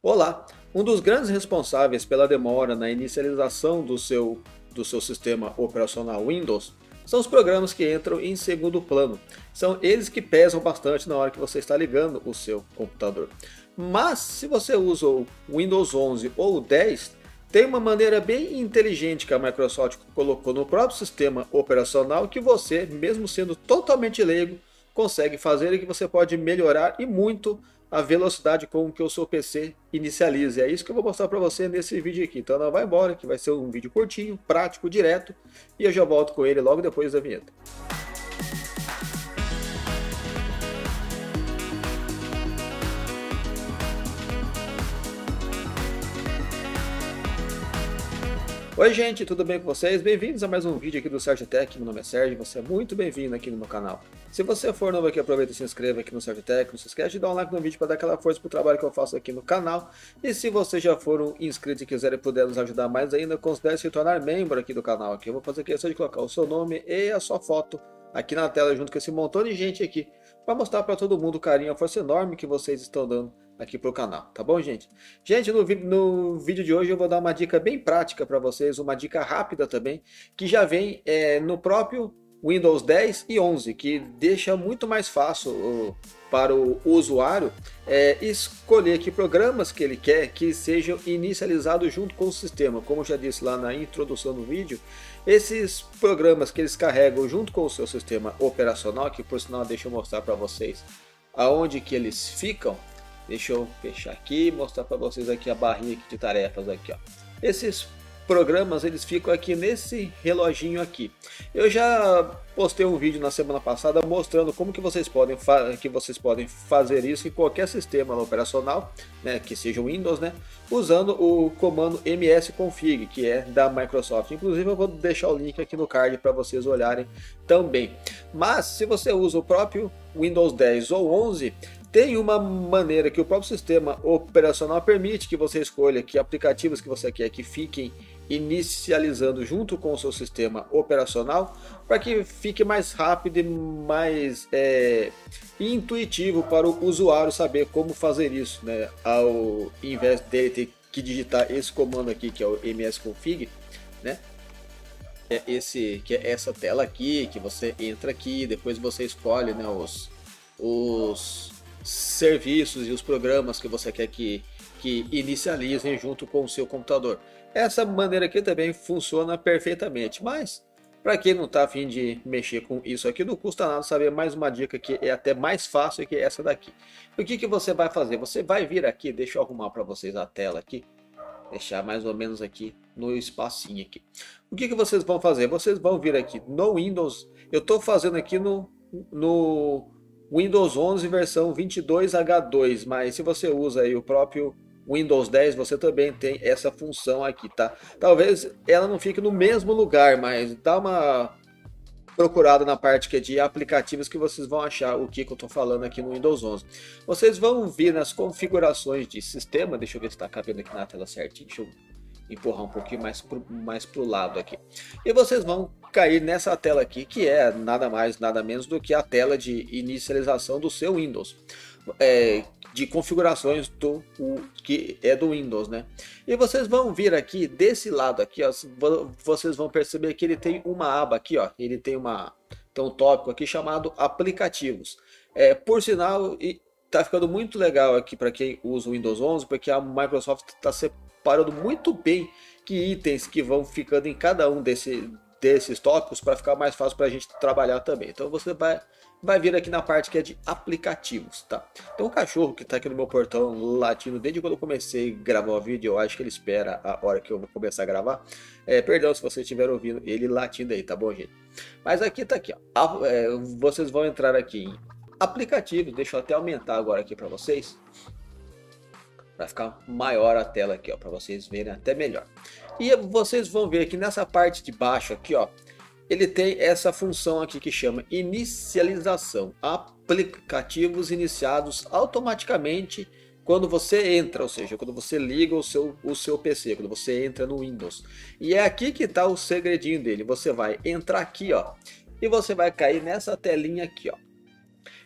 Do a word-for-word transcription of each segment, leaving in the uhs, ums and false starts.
Olá! Um dos grandes responsáveis pela demora na inicialização do seu, do seu sistema operacional Windows são os programas que entram em segundo plano. São eles que pesam bastante na hora que você está ligando o seu computador. Mas se você usa o Windows onze ou o dez, tem uma maneira bem inteligente que a Microsoft colocou no próprio sistema operacional que você, mesmo sendo totalmente leigo, consegue fazer e que você pode melhorar e muito a velocidade com que o seu P C inicialize. É isso que eu vou mostrar para você nesse vídeo aqui. Então não vai embora, que vai ser um vídeo curtinho, prático, direto, e eu já volto com ele logo depois da vinheta. Oi gente, tudo bem com vocês? Bem-vindos a mais um vídeo aqui do Sérgio Tech. Meu nome é Sérgio, você é muito bem-vindo aqui no meu canal. Se você for novo aqui, aproveita e se inscreva aqui no Sérgio Tech. Não se esquece de dar um like no vídeo para dar aquela força pro trabalho que eu faço aqui no canal. E se você já for um inscrito e quiser e puder nos ajudar mais ainda, considere se tornar membro aqui do canal. Aqui eu vou fazer questão de colocar o seu nome e a sua foto aqui na tela junto com esse montão de gente aqui, para mostrar para todo mundo o carinho, a força enorme que vocês estão dando aqui pro canal, tá bom, gente? Gente, no, no vídeo de hoje eu vou dar uma dica bem prática para vocês, uma dica rápida também, que já vem é, no próprio Windows dez e onze, que deixa muito mais fácil uh, para o usuário é, escolher que programas que ele quer que sejam inicializados junto com o sistema. Como eu já disse lá na introdução do vídeo, esses programas que eles carregam junto com o seu sistema operacional, que por sinal deixa eu mostrar para vocês aonde que eles ficam. Deixa eu fechar aqui e mostrar para vocês aqui a barrinha de tarefas aqui, ó. Esses programas eles ficam aqui nesse reloginho aqui. Eu já postei um vídeo na semana passada mostrando como que vocês podem, que vocês podem fazer isso em qualquer sistema operacional, né, que seja o Windows, né, usando o comando msconfig, que é da Microsoft. Inclusive eu vou deixar o link aqui no card para vocês olharem também. Mas se você usa o próprio Windows dez ou onze, tem uma maneira que o próprio sistema operacional permite que você escolha que aplicativos que você quer que fiquem inicializando junto com o seu sistema operacional, para que fique mais rápido e mais é, intuitivo para o usuário saber como fazer isso, né? Ao invés dele ter que digitar esse comando aqui, que é o msconfig, né? É esse, que é essa tela aqui, que você entra aqui, depois você escolhe, né, os, os serviços e os programas que você quer que, que inicializem junto com o seu computador. Essa maneira aqui também funciona perfeitamente, mas para quem não está a fim de mexer com isso aqui, não custa nada saber mais uma dica que é até mais fácil que essa daqui. O que, que você vai fazer? Você vai vir aqui, deixa eu arrumar para vocês a tela aqui, deixar mais ou menos aqui no espacinho aqui. O que, que vocês vão fazer? Vocês vão vir aqui no Windows, eu estou fazendo aqui no, no Windows onze versão vinte e dois H dois, mas se você usa aí o próprio Windows dez, você também tem essa função aqui, tá? Talvez ela não fique no mesmo lugar, mas dá uma procurada na parte que é de aplicativos que vocês vão achar o que, que eu tô falando aqui no Windows onze. Vocês vão vir nas configurações de sistema, deixa eu ver se está cabendo aqui na tela certinho, deixa eu empurrar um pouquinho mais pro, mais pro lado aqui. E vocês vão cair nessa tela aqui, que é nada mais, nada menos do que a tela de inicialização do seu Windows. É, de configurações do o, que é do Windows, né? E vocês vão vir aqui desse lado aqui, ó, vocês vão perceber que ele tem uma aba aqui, ó, ele tem uma tem um tópico aqui chamado aplicativos. É, por sinal, e tá ficando muito legal aqui para quem usa o Windows onze, porque a Microsoft está separando muito bem que itens que vão ficando em cada um desse, desses tópicos para ficar mais fácil para a gente trabalhar também. Então você vai vai vir aqui na parte que é de aplicativos, tá? Então o cachorro que tá aqui no meu portão latindo desde quando eu comecei a gravar o vídeo, eu acho que ele espera a hora que eu vou começar a gravar. É, perdão se vocês estiverem ouvindo ele latindo aí, tá bom, gente? Mas aqui tá aqui, ó. É, vocês vão entrar aqui em aplicativos, deixa eu até aumentar agora aqui para vocês, para ficar maior a tela aqui, ó, para vocês verem até melhor. E vocês vão ver aqui nessa parte de baixo aqui, ó, ele tem essa função aqui que chama inicialização, aplicativos iniciados automaticamente quando você entra, ou seja, quando você liga o seu, o seu P C, quando você entra no Windows. E é aqui que está o segredinho dele. Você vai entrar aqui, ó, e você vai cair nessa telinha aqui, ó.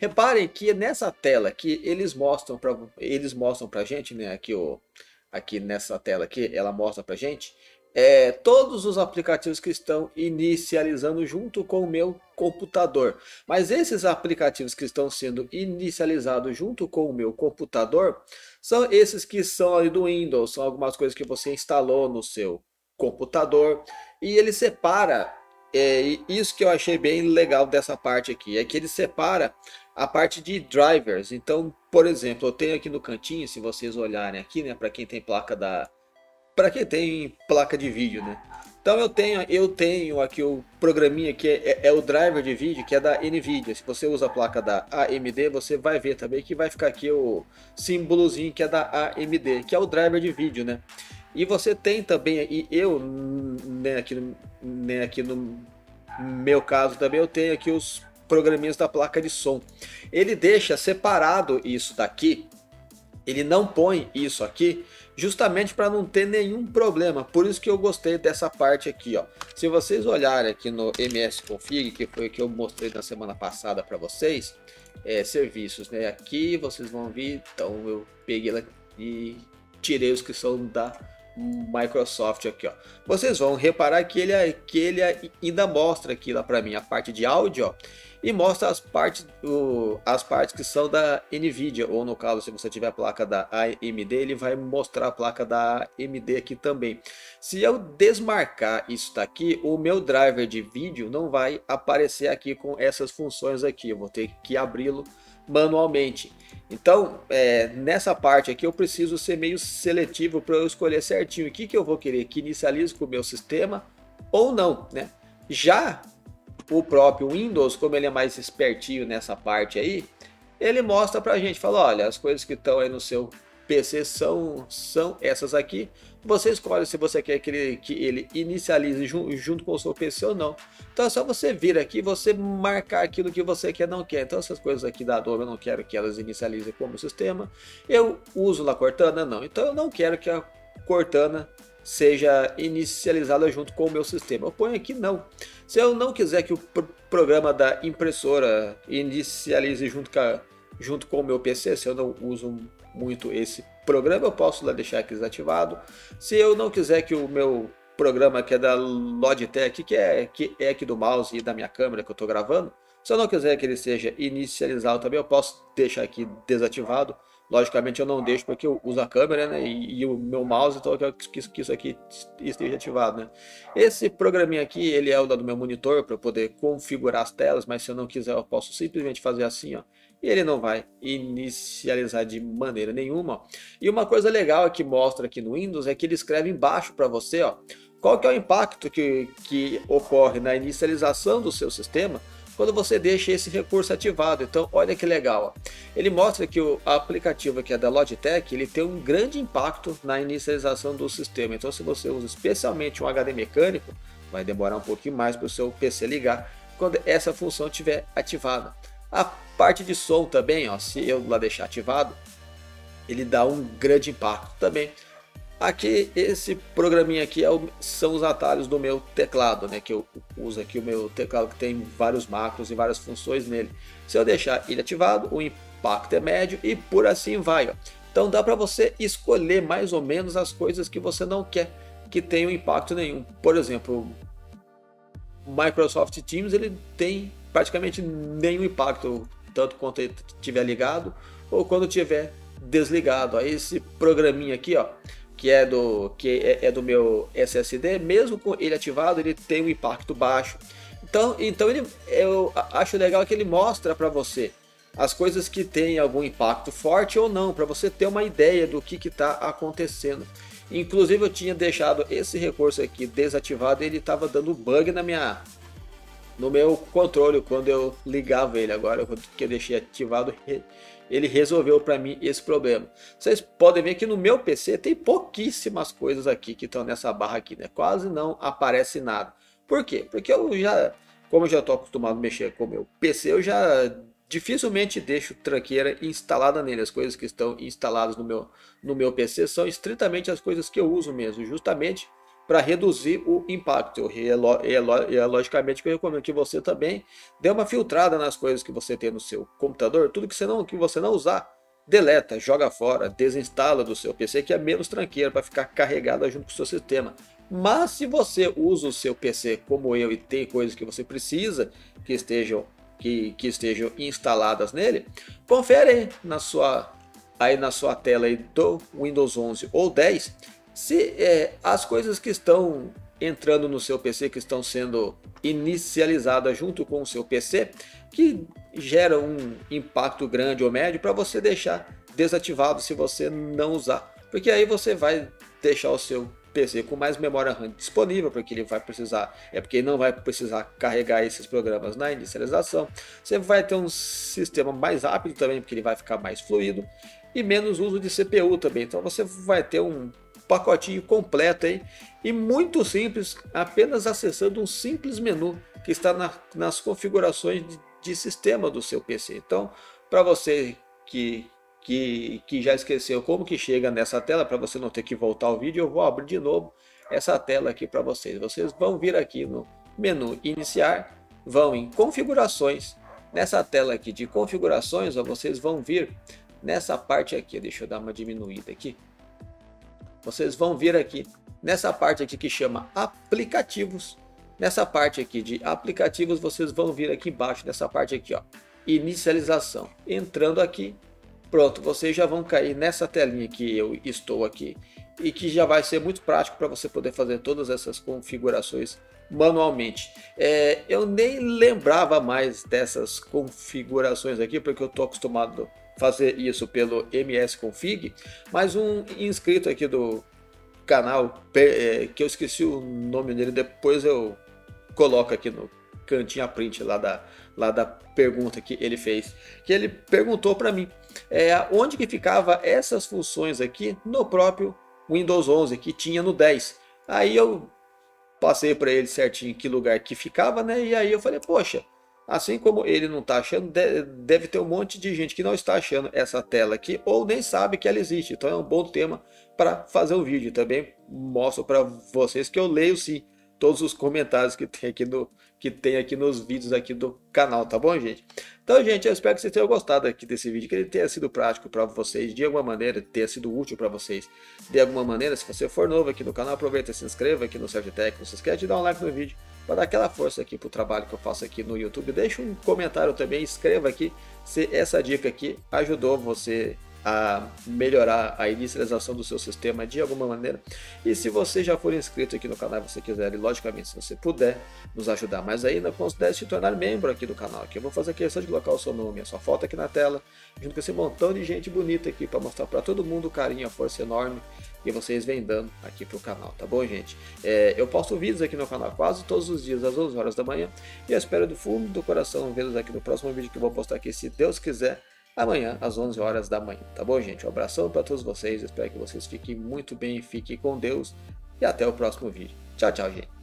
Reparem que nessa tela aqui eles mostram para eles mostram para gente, né? Aqui o aqui nessa tela aqui ela mostra para gente é, todos os aplicativos que estão inicializando junto com o meu computador. Mas esses aplicativos que estão sendo inicializados junto com o meu computador são esses que são ali do Windows, são algumas coisas que você instalou no seu computador e ele separa. É, isso que eu achei bem legal dessa parte aqui, é que ele separa a parte de drivers. Então, por exemplo, eu tenho aqui no cantinho, se vocês olharem aqui, né, para quem tem placa da para quem tem placa de vídeo, né? Então eu tenho, eu tenho aqui o programinha que é, é, é o driver de vídeo, que é da Nvidia. Se você usa a placa da A M D, você vai ver também que vai ficar aqui o símbolozinho que é da A M D, que é o driver de vídeo, né? E você tem também, e eu, né, aqui, no, né, aqui no meu caso também, eu tenho aqui os programinhas da placa de som. Ele deixa separado isso daqui, ele não põe isso aqui, justamente para não ter nenhum problema. Por isso que eu gostei dessa parte aqui, ó. Se vocês olharem aqui no M S Config, que foi o que eu mostrei na semana passada para vocês, é, serviços, né? Aqui vocês vão ver, então eu peguei ela e tirei os que são da Microsoft aqui, ó. Vocês vão reparar que ele, que ele ainda mostra aqui lá para mim a parte de áudio, ó, e mostra as partes, o, as partes que são da Nvidia, ou no caso, se você tiver a placa da A M D, ele vai mostrar a placa da A M D aqui também. Se eu desmarcar isso daqui, o meu driver de vídeo não vai aparecer aqui com essas funções aqui, eu vou ter que abri-lo manualmente. Então, é, nessa parte aqui eu preciso ser meio seletivo para eu escolher certinho o que, que eu vou querer que inicialize com o meu sistema ou não, né? Já o próprio Windows, como ele é mais espertinho nessa parte aí, ele mostra pra gente, fala, olha, as coisas que estão aí no seu P C são, são essas aqui. Você escolhe se você quer que ele, que ele inicialize junto, junto com o seu P C ou não. Então é só você vir aqui, você marcar aquilo que você quer, não quer. Então essas coisas aqui da Adobe eu não quero que elas inicializem como sistema. Eu uso lá Cortana? Não. Então eu não quero que a Cortana seja inicializada junto com o meu sistema. Eu ponho aqui não. Se eu não quiser que o pr programa da impressora inicialize junto com, a, junto com o meu P C, se eu não uso muito esse programa, eu posso lá deixar aqui desativado. Se eu não quiser que o meu programa que é da Logitech, que é, que é aqui do mouse e da minha câmera que eu estou gravando, se eu não quiser que ele seja inicializado também, eu posso deixar aqui desativado. Logicamente eu não deixo porque eu uso a câmera, né, e, e o meu mouse, então eu quero que, que isso aqui esteja ativado, né. Esse programinha aqui, ele é o do meu monitor para eu poder configurar as telas, mas se eu não quiser eu posso simplesmente fazer assim, ó, e ele não vai inicializar de maneira nenhuma. Ó. E uma coisa legal que mostra aqui no Windows é que ele escreve embaixo para você, ó, qual que é o impacto que, que ocorre na inicialização do seu sistema quando você deixa esse recurso ativado. Então olha que legal, ó. Ele mostra que o aplicativo que é da Logitech, ele tem um grande impacto na inicialização do sistema. Então se você usa especialmente um H D mecânico, vai demorar um pouquinho mais para o seu P C ligar quando essa função estiver ativada. A parte de som também, ó, se eu lá deixar ativado, ele dá um grande impacto também. Aqui, esse programinha aqui é o, são os atalhos do meu teclado, né? Que eu uso aqui o meu teclado que tem vários macros e várias funções nele. Se eu deixar ele ativado, o impacto é médio e por assim vai, ó. Então dá para você escolher mais ou menos as coisas que você não quer que tenham impacto nenhum. Por exemplo, Microsoft Teams, ele tem praticamente nenhum impacto, tanto quanto ele estiver ligado ou quando estiver desligado. Aí esse programinha aqui, ó, que é do que é, é do meu S S D, mesmo com ele ativado, ele tem um impacto baixo. Então, então ele, eu acho legal que ele mostra para você as coisas que têm algum impacto forte ou não, para você ter uma ideia do que está acontecendo. Inclusive eu tinha deixado esse recurso aqui desativado e ele estava dando bug na minha no meu controle quando eu ligava ele. Agora que eu deixei ativado, ele resolveu para mim esse problema. Vocês podem ver que no meu P C tem pouquíssimas coisas aqui que estão nessa barra aqui, né? Quase não aparece nada. Por quê? Porque eu já, como eu já estou acostumado a mexer com o meu P C, eu já dificilmente deixo tranqueira instalada nele. As coisas que estão instaladas no meu, no meu P C são estritamente as coisas que eu uso mesmo, justamente para reduzir o impacto. E é, é, é logicamente que eu recomendo que você também dê uma filtrada nas coisas que você tem no seu computador. Tudo que você não, que você não usar, deleta, joga fora, desinstala do seu P C, que é menos tranqueira para ficar carregada junto com o seu sistema. Mas se você usa o seu P C como eu e tem coisas que você precisa que estejam, que, que estejam instaladas nele, confere aí na sua, aí na sua tela aí do Windows onze ou dez se é, as coisas que estão entrando no seu P C, que estão sendo inicializadas junto com o seu P C, que gera um impacto grande ou médio, para você deixar desativado se você não usar. Porque aí você vai deixar o seu P C com mais memória RAM disponível, porque ele vai precisar, é porque ele não vai precisar carregar esses programas na inicialização. Você vai ter um sistema mais rápido também, porque ele vai ficar mais fluido, e menos uso de C P U também. Então você vai ter um pacotinho completo aí e muito simples, apenas acessando um simples menu que está na, nas configurações de, de sistema do seu P C. Então, para você que Que, que já esqueceu como que chega nessa tela, para você não ter que voltar ao vídeo, eu vou abrir de novo essa tela aqui para vocês. Vocês vão vir aqui no menu iniciar, vão em configurações. Nessa tela aqui de configurações, ó, vocês vão vir nessa parte aqui, deixa eu dar uma diminuída aqui. Vocês vão vir aqui nessa parte aqui que chama aplicativos. Nessa parte aqui de aplicativos, vocês vão vir aqui embaixo, nessa parte aqui, ó, inicialização. Entrando aqui, pronto, vocês já vão cair nessa telinha que eu estou aqui e que já vai ser muito prático para você poder fazer todas essas configurações manualmente. É, eu nem lembrava mais dessas configurações aqui, porque eu estou acostumado a fazer isso pelo M S Config, mas um inscrito aqui do canal, é, que eu esqueci o nome dele, depois eu coloco aqui no cantinho a print lá da, lá da pergunta que ele fez, que ele perguntou para mim é, onde que ficava essas funções aqui no próprio Windows onze que tinha no dez. Aí eu passei para ele certinho que lugar que ficava, né? E aí eu falei, poxa, assim como ele não está achando, deve ter um monte de gente que não está achando essa tela aqui ou nem sabe que ela existe. Então é um bom tema para fazer um vídeo. Também mostro para vocês que eu leio sim todos os comentários que tem aqui no que tem aqui nos vídeos aqui do canal, tá bom, gente? Então, gente, eu espero que vocês tenham gostado aqui desse vídeo, que ele tenha sido prático para vocês, de alguma maneira, tenha sido útil para vocês, de alguma maneira. Se você for novo aqui no canal, aproveita e se inscreva aqui no Sérgio Tech, não se esquece de dar um like no vídeo, para dar aquela força aqui pro trabalho que eu faço aqui no YouTube. Deixa um comentário também, escreva aqui se essa dica aqui ajudou você a melhorar a inicialização do seu sistema de alguma maneira. E se você já for inscrito aqui no canal e você quiser, e logicamente se você puder nos ajudar mais ainda, considere se tornar membro aqui do canal, que eu vou fazer questão de colocar o seu nome, a sua foto aqui na tela, junto com esse montão de gente bonita aqui, para mostrar para todo mundo o carinho, a força enorme que vocês vêm dando aqui pro canal, tá bom, gente? É, eu posto vídeos aqui no canal quase todos os dias às onze horas da manhã, e eu espero do fundo do coração vê-los aqui no próximo vídeo que eu vou postar aqui, se Deus quiser, amanhã às onze horas da manhã, tá bom, gente? Um abração para todos vocês, espero que vocês fiquem muito bem, fiquem com Deus e até o próximo vídeo. Tchau, tchau, gente.